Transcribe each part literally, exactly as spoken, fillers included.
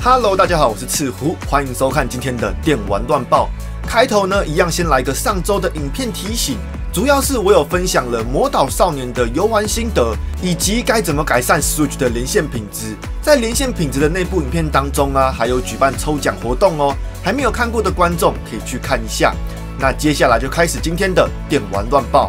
Hello， 大家好，我是赤狐，欢迎收看今天的电玩乱报。开头呢，一样先来个上周的影片提醒，主要是我有分享了《魔导少年》的游玩心得，以及该怎么改善 Switch 的连线品质。在连线品质的内部影片当中啊，还有举办抽奖活动哦，还没有看过的观众可以去看一下。那接下来就开始今天的电玩乱报。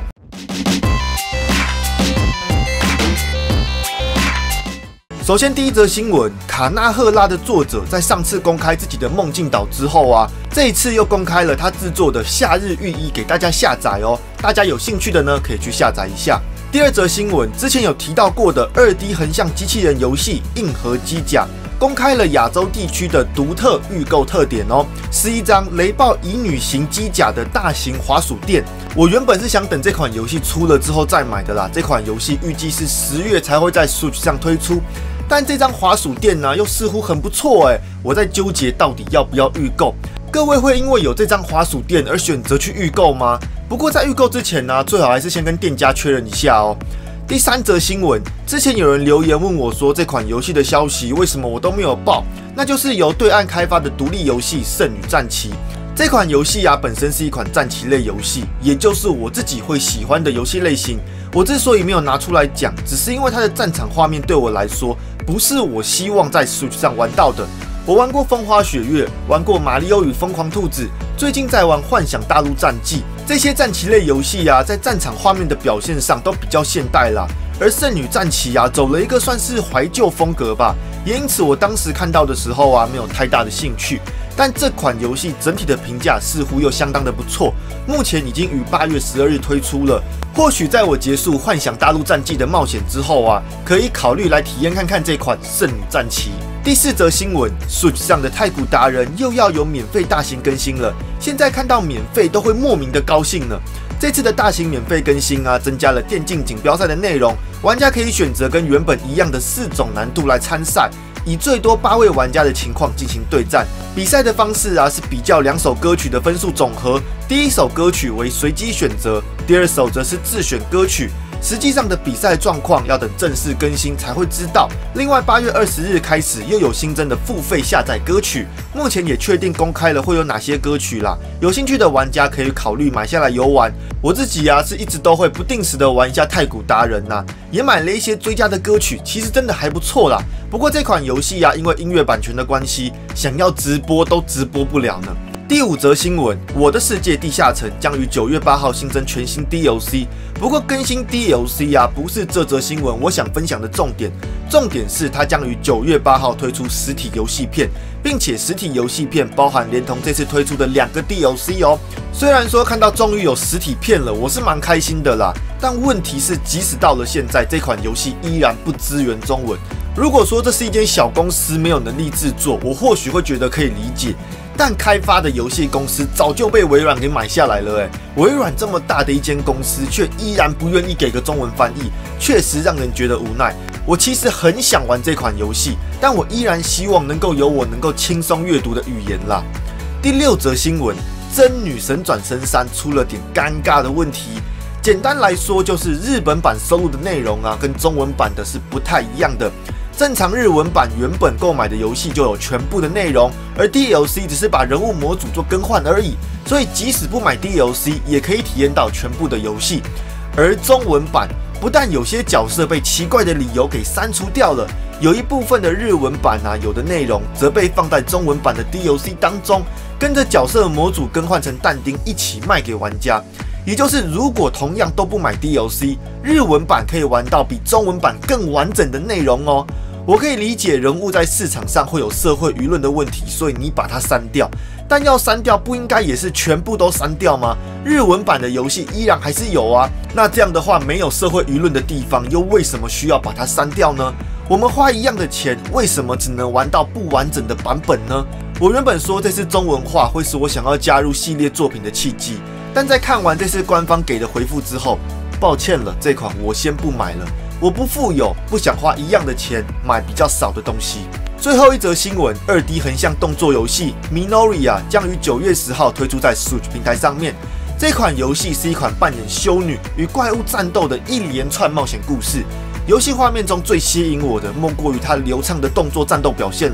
首先，第一则新闻，卡纳赫拉的作者在上次公开自己的梦境岛之后啊，这一次又公开了他制作的夏日御衣给大家下载哦。大家有兴趣的呢，可以去下载一下。第二则新闻，之前有提到过的 二 D 横向机器人游戏《硬核机甲》公开了亚洲地区的独特预购特点哦，是一张雷暴乙女型机甲的大型滑鼠垫。我原本是想等这款游戏出了之后再买的啦，这款游戏预计是十月才会在 Switch 上推出。但这张滑鼠垫呢、啊，又似乎很不错哎，我在纠结到底要不要预购。各位会因为有这张滑鼠垫而选择去预购吗？不过在预购之前呢、啊，最好还是先跟店家确认一下哦。第三则新闻，之前有人留言问我说，这款游戏的消息为什么我都没有报？那就是由对岸开发的独立游戏《圣女战旗》。这款游戏啊，本身是一款战棋类游戏，也就是我自己会喜欢的游戏类型。我之所以没有拿出来讲，只是因为它的战场画面对我来说，不是我希望在 Switch 上玩到的。我玩过《风花雪月》，玩过《马里奥与疯狂兔子》，最近在玩《幻想大陆战记》。这些战棋类游戏啊，在战场画面的表现上都比较现代啦。而《圣女战旗》啊，走了一个算是怀旧风格吧，也因此我当时看到的时候啊，没有太大的兴趣。但这款游戏整体的评价似乎又相当的不错，目前已经于八月十二日推出了。或许在我结束《幻想大陆战记》的冒险之后啊，可以考虑来体验看看这款《圣女战旗》。第四则新闻 ，Switch 上的太古达人又要有免费大型更新了，现在看到免费都会莫名的高兴呢。这次的大型免费更新啊，增加了电竞锦标赛的内容，玩家可以选择跟原本一样的四种难度来参赛，以最多八位玩家的情况进行对战。比赛的方式啊，是比较两首歌曲的分数总和，第一首歌曲为随机选择，第二首则是自选歌曲。实际上的比赛状况要等正式更新才会知道。另外，八月二十日开始又有新增的付费下载歌曲，目前也确定公开了会有哪些歌曲啦。有兴趣的玩家可以考虑买下来游玩。我自己啊是一直都会不定时的玩一下太古达人呐、啊，也买了一些追加的歌曲，其实真的还不错啦。不过这款游戏啊，因为音乐版权的关系，想要直播都直播不了呢。第五则新闻，《我的世界地下城》将于九月八号新增全新 D L C。不过更新 D L C 啊，不是这则新闻我想分享的重点。重点是它将于九月八号推出实体游戏片，并且实体游戏片包含连同这次推出的两个 D L C 哦。虽然说看到终于有实体片了，我是蛮开心的啦。但问题是，即使到了现在，这款游戏依然不支援中文。如果说这是一间小公司没有能力制作，我或许会觉得可以理解。但开发的游戏公司早就被微软给买下来了，哎，微软这么大的一间公司，却依然不愿意给个中文翻译，确实让人觉得无奈。我其实很想玩这款游戏，但我依然希望能够有我能够轻松阅读的语言啦。第六则新闻，《真女神转生三》出了点尴尬的问题。简单来说，就是日本版收录的内容啊，跟中文版的是不太一样的。正常日文版原本购买的游戏就有全部的内容，而 D L C 只是把人物模组做更换而已，所以即使不买 D L C 也可以体验到全部的游戏。而中文版不但有些角色被奇怪的理由给删除掉了，有一部分的日文版啊，有的内容则被放在中文版的 D L C 当中，跟着角色模组更换成但丁一起卖给玩家。也就是如果同样都不买 D L C， 日文版可以玩到比中文版更完整的内容哦。我可以理解人物在市场上会有社会舆论的问题，所以你把它删掉。但要删掉，不应该也是全部都删掉吗？日文版的游戏依然还是有啊。那这样的话，没有社会舆论的地方，又为什么需要把它删掉呢？我们花一样的钱，为什么只能玩到不完整的版本呢？我原本说这次中文化会是我想要加入系列作品的契机，但在看完这次官方给的回复之后，抱歉了，这款我先不买了。我不富有，不想花一样的钱买比较少的东西。最后一则新闻， 二 D 横向动作游戏 Minoria 将于九月十号推出在 Switch 平台上面。这款游戏是一款扮演修女与怪物战斗的一连串冒险故事。游戏画面中最吸引我的，莫过于它流畅的动作战斗表现了。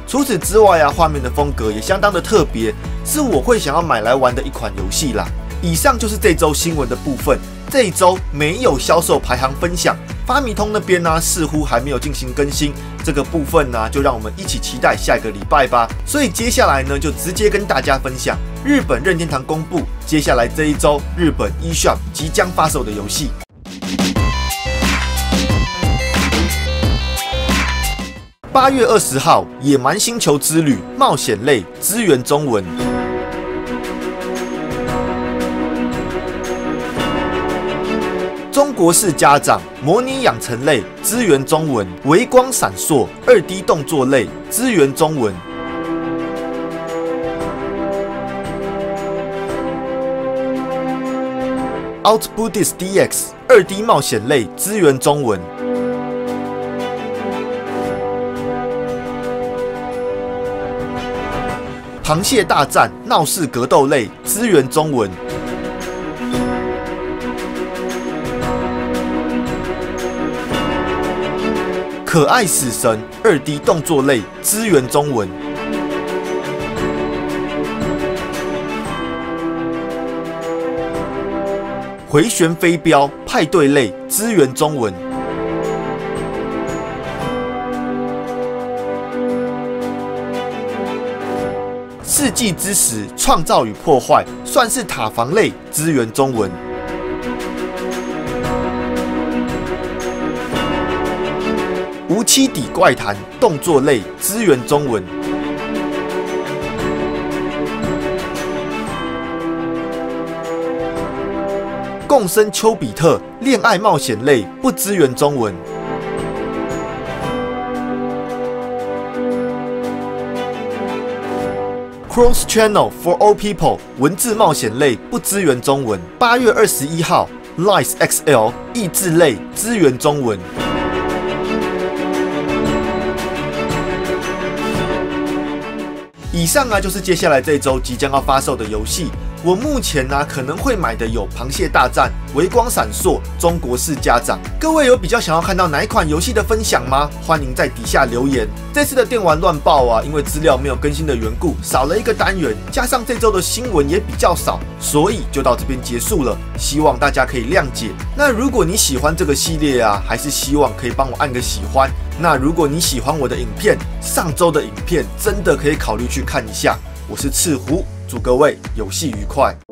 除此之外啊，画面的风格也相当的特别，是我会想要买来玩的一款游戏啦。以上就是这周新闻的部分。这一周没有销售排行分享，发米通那边呢、啊、似乎还没有进行更新，这个部分呢、啊、就让我们一起期待下一个礼拜吧。所以接下来呢就直接跟大家分享日本任天堂公布接下来这一周日本 eShop 即将发售的游戏。八月二十号，《野蛮星球之旅》冒险类支援中文。中国式家长模拟养成类支援中文，微光闪烁二 D 动作类支援中文。Outbuddies D X 二 D 冒险类支援中文。螃蟹大战闹事格斗类支援中文。可爱死神二 D 动作类支援中文。回旋飞镖派对类支援中文。世纪之石创造与破坏算是塔防类支援中文。无期底怪谈动作类支援中文。共生丘比特恋爱冒险类不支援中文。Cross Channel for All People 文字冒险类不支援中文。八月二十一号 ，Lies X L 益智类支援中文。以上啊，就是接下来这一周即将要发售的游戏。我目前呢、啊、可能会买的有螃蟹大战、微光闪烁、中国式家长。各位有比较想要看到哪一款游戏的分享吗？欢迎在底下留言。这次的电玩乱报啊，因为资料没有更新的缘故，少了一个单元，加上这周的新闻也比较少，所以就到这边结束了。希望大家可以谅解。那如果你喜欢这个系列啊，还是希望可以帮我按个喜欢。那如果你喜欢我的影片，上周的影片真的可以考虑去看一下。我是赤狐，祝各位游戏愉快。